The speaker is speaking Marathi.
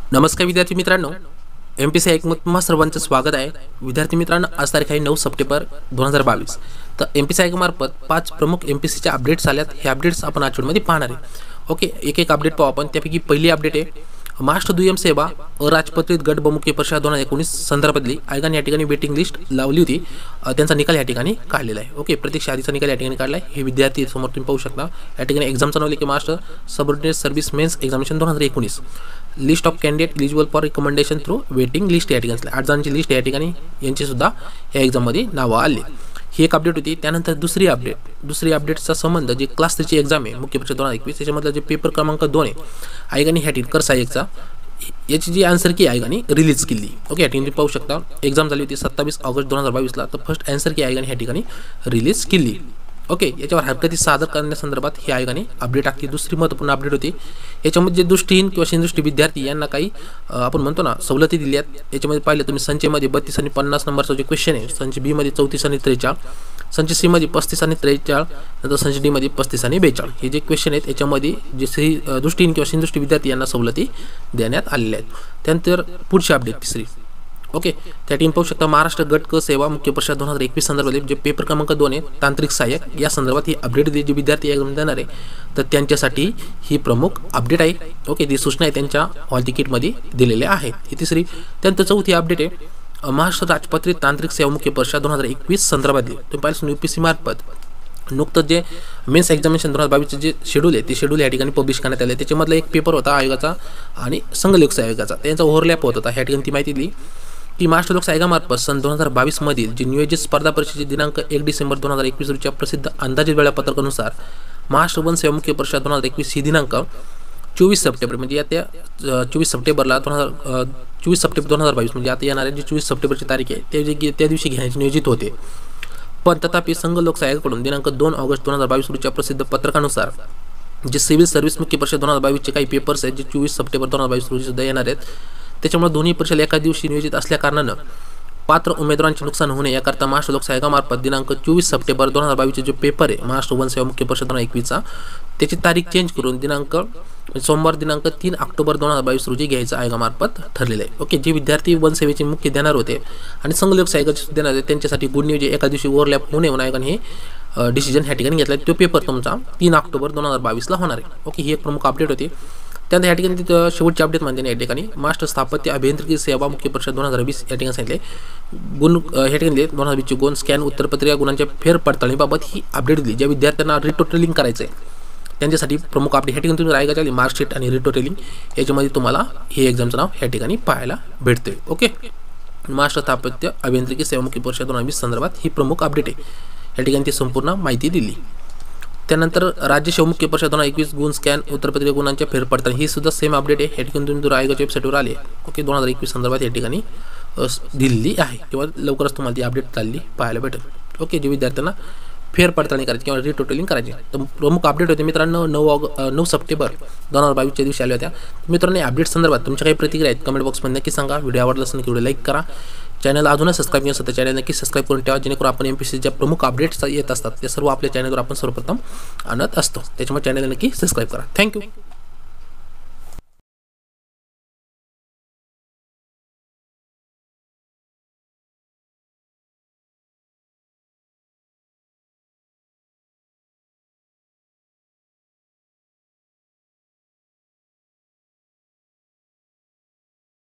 नमस्कार विद्यार्थी मित्रांनो, एमपीसी ऐकून तुम्हा सर्वांचं स्वागत आहे. विद्यार्थी मित्रांनो, आज तारीख आहे 9 सप्टेंबर 2022. तर एमपीसी ऐकमार्फत 5 प्रमुख एमपीसीच्या अपडेट्स आल्यात. हे अपडेट्स आपण आजच्या व्हिडिओमध्ये पाहणार आहे. ओके, एक एक अपडेट पाहू आपण. त्यापैकी पहिली अपडेट आहे महाराष्ट्र दुय्यम सेवा अराजपत्रित गट बहुमुखी परीक्षा 2019 संदर्भातली आयोगाने या ठिकाणी वेटिंग लिस्ट लावली होती. त्यांचा निकाल या ठिकाणी काढलेला आहे. ओके, प्रत्यक्ष आधीचा निकाल या ठिकाणी काढला आहे. हे विद्यार्थी समोर तुम्ही पाहू शकता. या ठिकाणी एक्झामचं नाव लिहिले Maharashtra subordinate service mains examination 2019 list of candidate eligible for recommendation through waiting list या ठिकाणी 8 जणांची लिस्ट या ठिकाणी यांची सुद्धा या एक्झाममध्ये नावं आली. ही एक अपडेट होती. त्यानंतर दुसरी अपडेटचा संबंध जे क्लास 3ची एक्झाम आहे मुख्य परीक्षा 2021 त्याच्यामधला जे पेपर क्रमांक 2 आहे आयोगाने ह्या ठिकाणी कर सहाय्यकचा याची जी आन्सर की आयोगाने रिलीज केली. ओके, या ठिकाणी पाहू शकता. एक्झाम झाली होती 27 ऑगस्ट 2022 ला. तर फर्स्ट आन्सर की आयोगाने ह्या ठिकाणी रिलीज केली. ओके, याच्यावर हरकती सादर करण्यासंदर्भात ही आयोगाने अपडेट टाकली. दुसरी महत्त्वपूर्ण अपडेट होती. याच्यामध्ये जे दृष्टीहीन किंवा शिनदृष्टी विद्यार्थी यांना काही आपण म्हणतो ना सवलती दिल्या आहेत. याच्यामध्ये पाहिलं तुम्ही संचेमध्ये 32 आणि 50 नंबरचा जे क्वेश्चन आहे, संच बी मध्ये 34 आणि 43, संच सी मध्ये 35 आणि 43, नंतर संच डी मध्ये 35 आणि 42 हे जे क्वेश्चन आहेत याच्यामध्ये जे दृष्टीहीन किंवा शिनदृष्टी विद्यार्थी यांना सवलती देण्यात आलेल्या आहेत. त्यानंतर पुढची अपडेट तिसरी. ओके, त्या टीम पाहू शकता. महाराष्ट्र गट क सेवा मुख्य परीक्षा 2021 संदर्भात जे पेपर क्रमांक 2 आहे तांत्रिक सहाय्यक या संदर्भात ही अपडेट जे विद्यार्थी एक्झाम देणार आहे तर त्यांच्यासाठी ही प्रमुख अपडेट आहे. ओके, ती सूचना आहे त्यांच्या हॉल तिकीटमध्ये दिलेल्या आहेत. ही तिसरी. त्यानंतर चौथी अपडेट आहे महाराष्ट्र राजपत्रित तांत्रिक सेवा मुख्य परीक्षा 2021 संदर्भातली तुम्ही पाहिलं यूपीसी मार्फत नुकतंच जे मेन्स एक्झामिनेशन 2022 जे शेड्यूल आहे ते शेड्यूल या ठिकाणी पब्लिश करण्यात आले. त्याच्यामधला एक पेपर होता आयोगाचा आणि संघ लोकसेवा आयोगाचा, त्यांचा ओव्हरलॅप होत होता. ह्या ठिकाणी ती माहिती दिली की महाराष्ट्र लोकसेवा आयोगामार्फत सन 2022 मधील जी नियोजित स्पर्धा परीक्षेचे दिनांक 1 डिसेंबर 2021 रोजीच्या प्रसिद्ध अंदाजित वेळापत्रकानुसार महाराष्ट्र वन सेवा मुख्य परीक्षा 2021 ही दिनांक 24 सप्टेंबर म्हणजे त्या 24 सप्टेंबरला 24 सप्टेंबर 2022 म्हणजे आता येणाऱ्या जी 24 सप्टेंबरची तारीख आहे त्या दिवशी घेण्याचे नियोजित होते. पण तथापि संघ लोकसेवा आयोगाकडून दिनांक 2 ऑगस्ट 2022 रोजीच्या प्रसिद्ध पत्रकानुसार जे सिव्हिल सर्व्हिस मुख्य परीक्षा 2022 चे काही पेपर्स आहेत जे 24 सप्टेंबर 2022 रोजी सुद्धा येणार आहेत. त्याच्यामुळे दोन्ही परीक्षा एका दिवशी नियोजित असल्या कारणानं पात्र उमेदवारांचे नुकसान होणे याकरता महाराष्ट्र लोकसेवा आयोगामार्फत दिनांक 24 सप्टेंबर 2022 जो पेपर आहे महाराष्ट्र वन सेवा मुख्य परीक्षा 2021 त्याची तारीख चेंज करून दिनांक सोमवार दिनांक 3 ऑक्टोबर 2022 रोजी घ्यायचं आयोगामार्फत ठरलेलं आहे. ओके, जे विद्यार्थी वन सेवेचे मुख्य देणार होते आणि संघ लोकसेवा आयोगाचे देणार होते त्यांच्यासाठी गुड न्यूज एका दिवशी ओव्हरलॅप होऊ नये म्हणून आयोगाने हे डिसिजन ह्या ठिकाणी घेतला. तो पेपर तुमचा 3 ऑक्टोबर 2022 ला होणार आहे. ओके, ही एक प्रमुख अपडेट होती. त्यानंतर या ठिकाणी शेवटची अपडेट म्हणजे या ठिकाणी महाराष्ट्र स्थापत्य अभियांत्रिकी सेवा मुख्य परीक्षा 2020 या ठिकाणी सांगितले गुण या ठिकाणी 2020 चे गुण स्कॅन उत्तरपत्रिका गुणांच्या फेरपडताळणीबाबत ही अपडेट दिली. ज्या विद्यार्थ्यांना रिटोटलिंग करायचं आहे त्यांच्यासाठी प्रमुख अपडेट ह्या ठिकाणी तुम्ही आयोगाच्या मार्कशीट आणि रिटोटलिंग याच्यामध्ये तुम्हाला हे एक्झामचं नाव या ठिकाणी पाहायला भेटते. ओके, महाराष्ट्र स्थापत्य अभियांत्रिकी सेवा मुख्य परीक्षा 2020 संदर्भात ही प्रमुख अपडेट आहे. या ठिकाणी ती संपूर्ण माहिती दिली. त्यानंतर राज्य सेवा मुख्य परीक्षा 2021 गुण स्कॅन उत्तरपत्रिका गुणांच्या फेरपडताळणी ही सुद्धा सेम अपडेट आहे. या ठिकाणी तुम्ही आयोगाच्या वेबसाईटवर आले. ओके, 2021 संदर्भात या ठिकाणी दिलेली आहे किंवा लवकरच तुम्हाला ती अपडेट चालली पाहायला भेटेल. ओके, जे विद्यार्थ्यांना फेरपडताळणी करायची किंवा रिटोटलिंग करायची तर प्रमुख अपडेट होते मित्रांनो 9 सप्टेंबर 2022 दिवशी आल्या होत्या. मित्रांनो, या अपडेट संदर्भात तुमच्या काही प्रतिक्रिया आहेत कमेंट बॉक्समध्ये नक्की सांगा. व्हिडिओ आवडला असेल की व्हिडिओ लाईक करा. चॅनल अजूनच सबस्क्राईब केलं असेल तर चॅनल नक्की सबस्क्राईब करून ठेवा जेणेकरून आपण एमपीसी ज्या प्रमुख अपडेट्स येत असतात ते सर्व आपल्या चॅनलवर आपण सर्वप्रथम आणत असतो. त्याच्यामुळे चॅनल नक्की सबस्क्राईब करा. थँक्यू.